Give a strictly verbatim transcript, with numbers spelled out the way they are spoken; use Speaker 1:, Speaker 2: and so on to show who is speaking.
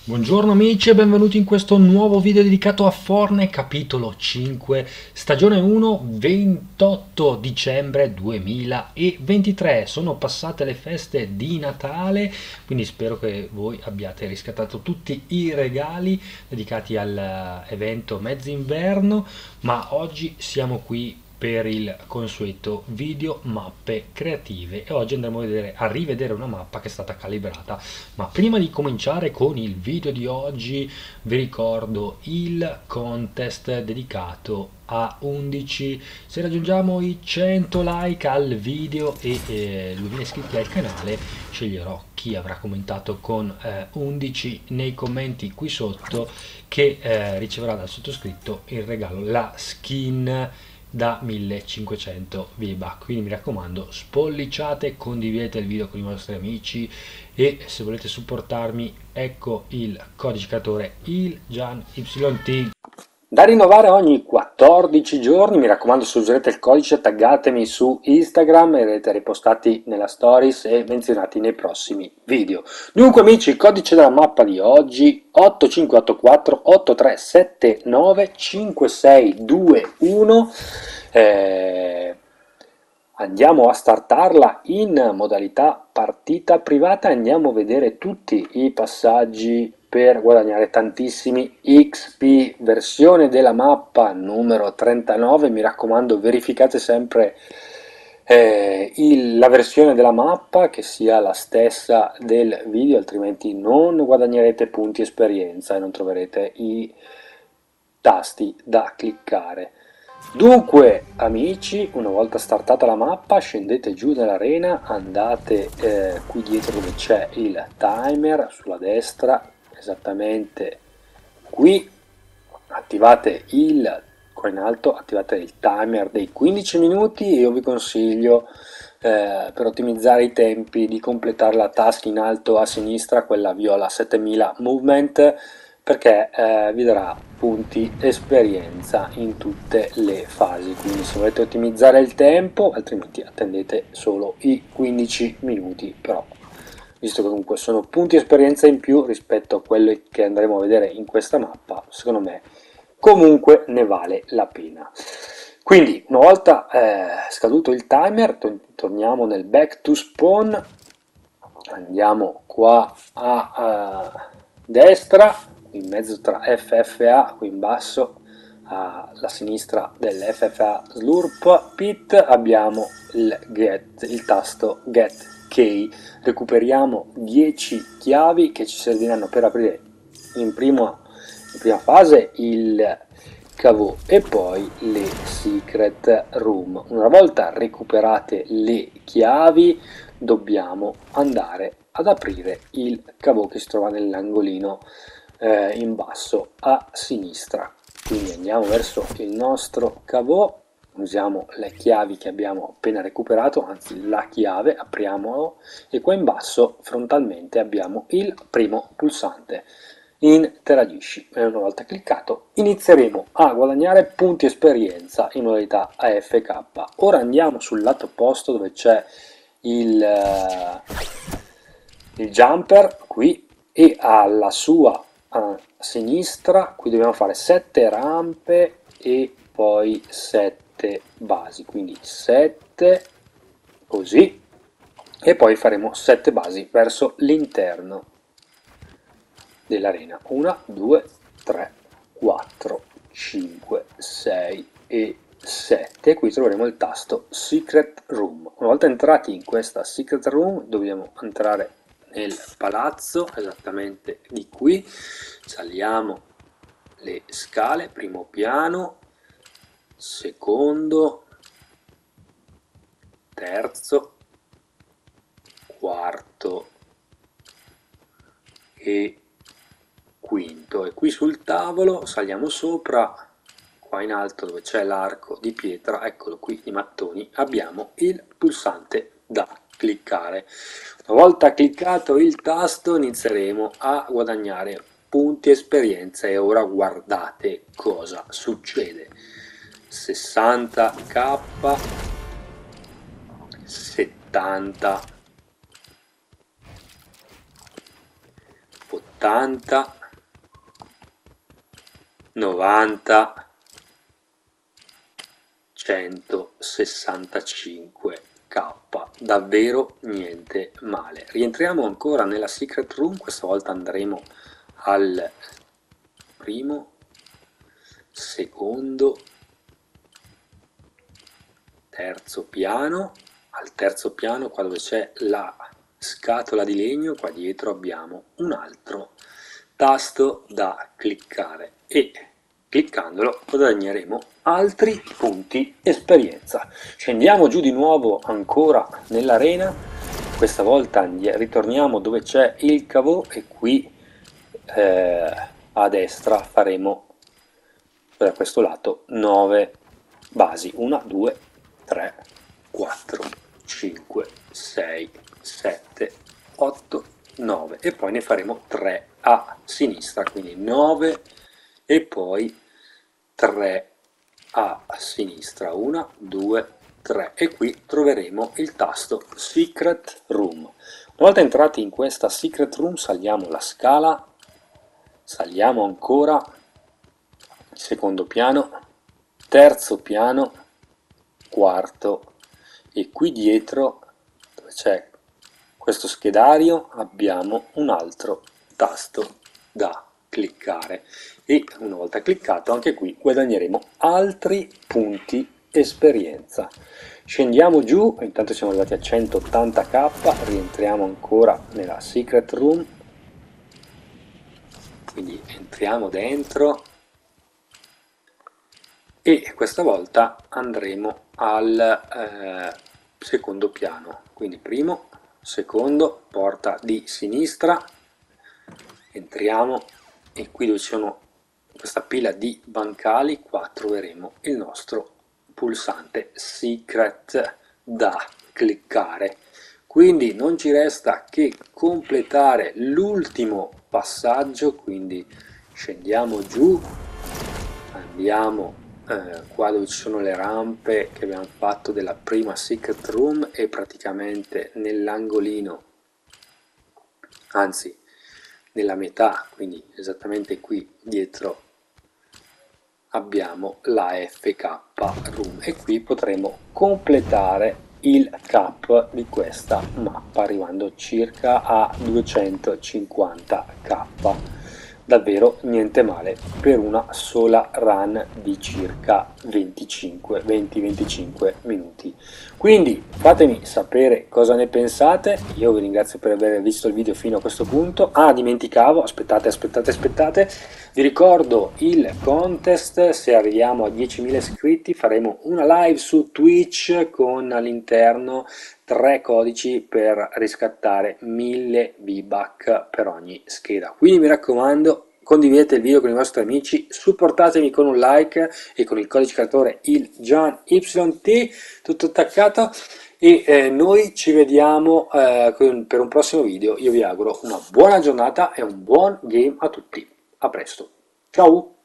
Speaker 1: Buongiorno amici e benvenuti in questo nuovo video dedicato a Fortnite capitolo cinque, stagione uno, ventotto dicembre duemilaventitré. Sono passate le feste di Natale, quindi spero che voi abbiate riscattato tutti i regali dedicati all'evento mezzo inverno, ma oggi siamo qui per il consueto video mappe creative e oggi andremo a, vedere, a rivedere una mappa che è stata calibrata. Ma prima di cominciare con il video di oggi vi ricordo il contest dedicato a undici. Se raggiungiamo i cento like al video e eh, duemila iscritti al canale, sceglierò chi avrà commentato con eh, undici nei commenti qui sotto, che eh, riceverà dal sottoscritto il regalo, la skin da millecinquecento V-Bucks. Quindi mi raccomando, spolliciate, condividete il video con i vostri amici e se volete supportarmi, ecco il codice creatore il Gian Y T.
Speaker 2: Da rinnovare ogni quattordici giorni, mi raccomando, se userete il codice taggatemi su Instagram e verrete ripostati nella stories e menzionati nei prossimi video. Dunque amici, il codice della mappa di oggi otto cinque otto quattro otto tre sette nove cinque sei due uno. eh, Andiamo a startarla in modalità partita privata, andiamo a vedere tutti i passaggi per guadagnare tantissimi X P, versione della mappa numero trentanove. Mi raccomando, verificate sempre eh, il, la versione della mappa che sia la stessa del video, altrimenti non guadagnerete punti esperienza e non troverete i tasti da cliccare. Dunque amici, una volta startata la mappa scendete giù nell'arena, andate eh, qui dietro dove c'è il timer sulla destra, esattamente qui, attivate il qua in alto, attivate il timer dei quindici minuti e io vi consiglio eh, per ottimizzare i tempi di completare la task in alto a sinistra, quella viola settemila movement, perché eh, vi darà punti esperienza in tutte le fasi. Quindi se volete ottimizzare il tempo, altrimenti attendete solo i quindici minuti, però visto che comunque sono punti esperienza in più rispetto a quelli che andremo a vedere in questa mappa, secondo me comunque ne vale la pena. Quindi una volta eh, scaduto il timer torniamo nel back to spawn, andiamo qua a, a destra, in mezzo tra F F A, qui in basso alla sinistra dell'F F A Slurp Pit abbiamo il, get, il tasto Get Key. Recuperiamo dieci chiavi che ci serviranno per aprire in prima, in prima fase il cavò e poi le secret room. Una volta recuperate le chiavi dobbiamo andare ad aprire il cavò che si trova nell'angolino eh, in basso a sinistra. Quindi andiamo verso il nostro cavò, usiamo le chiavi che abbiamo appena recuperato, anzi la chiave, apriamolo e qua in basso frontalmente abbiamo il primo pulsante. Interagisci e una volta cliccato inizieremo a guadagnare punti esperienza in modalità A F K. Ora andiamo sul lato opposto dove c'è il, uh, il jumper qui e alla sua a sinistra qui dobbiamo fare sette rampe e poi sette basi, quindi sette così e poi faremo sette basi verso l'interno dell'arena. uno, due, tre, quattro, cinque, sei e sette. Qui troveremo il tasto Secret Room. Una volta entrati in questa Secret Room dobbiamo entrare nel palazzo, esattamente di qui. Saliamo le scale, primo piano, secondo, terzo, quarto e quinto, e qui sul tavolo saliamo sopra, qua in alto dove c'è l'arco di pietra, eccolo qui di mattoni, abbiamo il pulsante da cliccare. Una volta cliccato il tasto inizieremo a guadagnare punti esperienza e ora guardate cosa succede. sessanta k, settanta, ottanta, novanta, centosessantacinque K, davvero niente male. Rientriamo ancora nella secret room, questa volta andremo al primo, secondo, terzo piano. Al terzo piano, qua dove c'è la scatola di legno, qua dietro abbiamo un altro tasto da cliccare e cliccandolo guadagneremo altri punti esperienza. Scendiamo giù di nuovo ancora nell'arena, questa volta ritorniamo dove c'è il cavò e qui eh, a destra faremo da questo lato nove basi, uno, due, tre, quattro, cinque, sei, sette, otto, nove e poi ne faremo tre a sinistra, quindi nove e poi tre a sinistra, uno, due, tre e qui troveremo il tasto Secret Room. Una volta entrati in questa Secret Room saliamo la scala, saliamo ancora, secondo piano, terzo piano, quarto e qui dietro dove c'è questo schedario abbiamo un altro tasto da cliccare e una volta cliccato anche qui guadagneremo altri punti esperienza. Scendiamo giù, intanto siamo arrivati a centottanta K, rientriamo ancora nella secret room, quindi entriamo dentro e questa volta andremo al eh, secondo piano, quindi primo, secondo, porta di sinistra, entriamo e qui dove ci sono questa pila di bancali, qua troveremo il nostro pulsante secret da cliccare. Quindi non ci resta che completare l'ultimo passaggio, quindi scendiamo giù, andiamo eh, qua dove ci sono le rampe che abbiamo fatto della prima secret room e praticamente nell'angolino, anzi nella metà, quindi esattamente qui dietro abbiamo la F K room e qui potremo completare il cap di questa mappa arrivando circa a duecentocinquanta K. Davvero niente male per una sola run di circa venticinque venti venticinque minuti. Quindi fatemi sapere cosa ne pensate, io vi ringrazio per aver visto il video fino a questo punto. Ah, dimenticavo, aspettate, aspettate, aspettate, vi ricordo il contest, se arriviamo a diecimila iscritti faremo una live su Twitch con all'interno tre codici per riscattare mille V-Bucks per ogni scheda. Quindi mi raccomando, condividete il video con i vostri amici, supportatemi con un like e con il codice creatore il Gian Y T, tutto attaccato, e eh, noi ci vediamo eh, per un prossimo video. Io vi auguro una buona giornata e un buon game a tutti. A presto. Ciao!